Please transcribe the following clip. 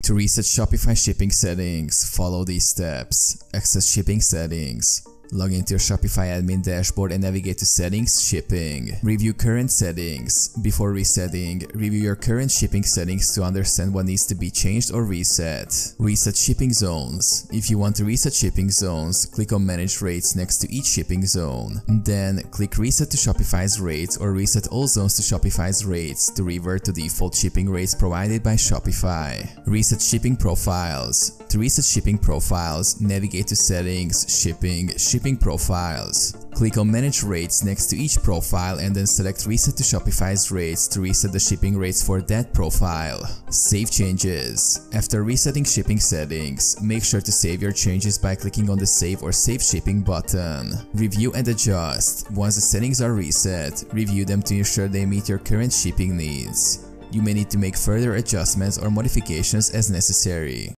To reset Shopify shipping settings, follow these steps. Access shipping settings. Log into your Shopify admin dashboard and navigate to Settings, Shipping. Review current settings. Before resetting, review your current shipping settings to understand what needs to be changed or reset. Reset shipping zones. If you want to reset shipping zones, click on Manage Rates next to each shipping zone. Then click Reset to Shopify's rates or reset all zones to Shopify's rates to revert to default shipping rates provided by Shopify. Reset shipping profiles. To reset shipping profiles, navigate to Settings, Shipping Profiles. Click on Manage Rates next to each profile and then select Reset to Shopify's rates to reset the shipping rates for that profile. Save changes. After resetting shipping settings, make sure to save your changes by clicking on the Save or Save Shipping button. Review and adjust. Once the settings are reset, review them to ensure they meet your current shipping needs. You may need to make further adjustments or modifications as necessary.